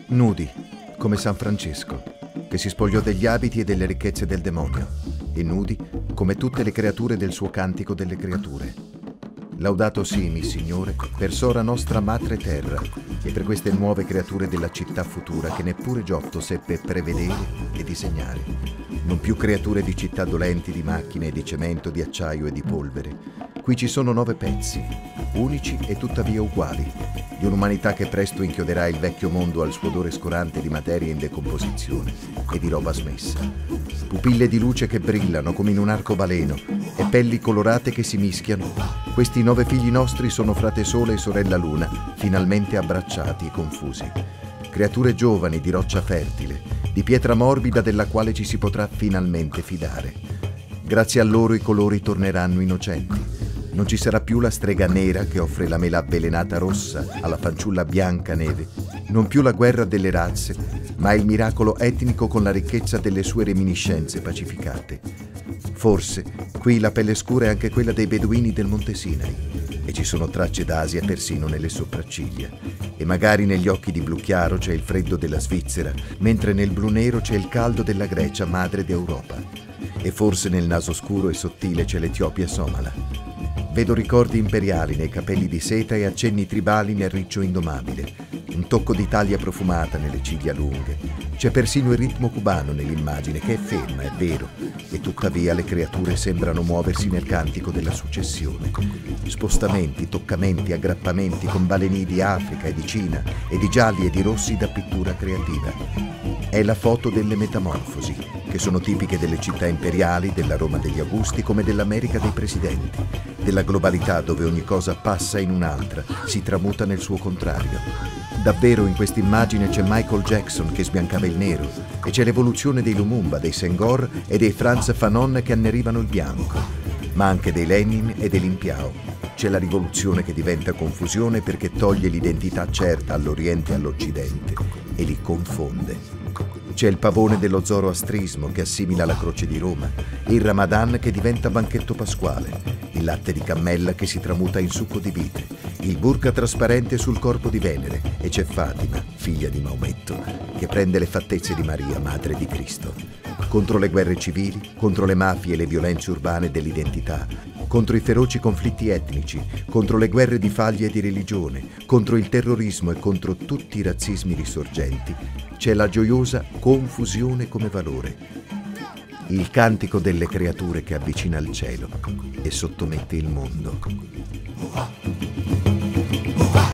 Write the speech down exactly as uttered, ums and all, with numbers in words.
Nudi, come San Francesco, che si spogliò degli abiti e delle ricchezze del demonio, e nudi come tutte le creature del suo cantico delle creature. Laudato simi, Signore, per sora nostra madre terra, e per queste nuove creature della città futura che neppure Giotto seppe prevedere e disegnare. Non più creature di città dolenti, di macchine e di cemento, di acciaio e di polvere. Qui ci sono nove pezzi, unici e tuttavia uguali, di un'umanità che presto inchioderà il vecchio mondo al suo odore scorante di materia in decomposizione e di roba smessa. Pupille di luce che brillano come in un arcobaleno e pelli colorate che si mischiano. Questi nove figli nostri sono frate Sole e sorella Luna, finalmente abbracciati e confusi. Creature giovani di roccia fertile, di pietra morbida della quale ci si potrà finalmente fidare. Grazie a loro i colori torneranno innocenti. Non ci sarà più la strega nera che offre la mela avvelenata rossa alla fanciulla bianca neve, non più la guerra delle razze, ma il miracolo etnico con la ricchezza delle sue reminiscenze pacificate. Forse qui la pelle scura è anche quella dei beduini del Monte Sinai, e ci sono tracce d'Asia persino nelle sopracciglia, e magari negli occhi di blu chiaro c'è il freddo della Svizzera, mentre nel blu nero c'è il caldo della Grecia, madre d'Europa, e forse nel naso scuro e sottile c'è l'Etiopia somala. Vedo ricordi imperiali nei capelli di seta e accenni tribali nel riccio indomabile, un tocco d'Italia profumata nelle ciglia lunghe. C'è persino il ritmo cubano nell'immagine, che è ferma, è vero, e tuttavia le creature sembrano muoversi nel cantico della successione. Spostamenti, toccamenti, aggrappamenti con baleni di Africa e di Cina e di gialli e di rossi da pittura creativa. È la foto delle metamorfosi, che sono tipiche delle città imperiali, della Roma degli Augusti come dell'America dei presidenti, della globalità dove ogni cosa passa in un'altra, si tramuta nel suo contrario. Davvero in quest'immagine c'è Michael Jackson che sbiancava il nero e c'è l'evoluzione dei Lumumba, dei Senghor e dei Franz Fanon che annerivano il bianco, ma anche dei Lenin e dei Lin Piao. C'è la rivoluzione che diventa confusione perché toglie l'identità certa all'Oriente e all'Occidente e li confonde. C'è il pavone dello zoroastrismo che assimila la croce di Roma, il Ramadan che diventa banchetto pasquale, il latte di cammella che si tramuta in succo di vite, il burka trasparente sul corpo di Venere, e c'è Fatima, figlia di Maometto, che prende le fattezze di Maria, madre di Cristo. Contro le guerre civili, contro le mafie e le violenze urbane dell'identità, contro i feroci conflitti etnici, contro le guerre di faglie e di religione, contro il terrorismo e contro tutti i razzismi risorgenti, c'è la gioiosa confusione come valore. Il cantico delle creature che avvicina al cielo e sottomette il mondo.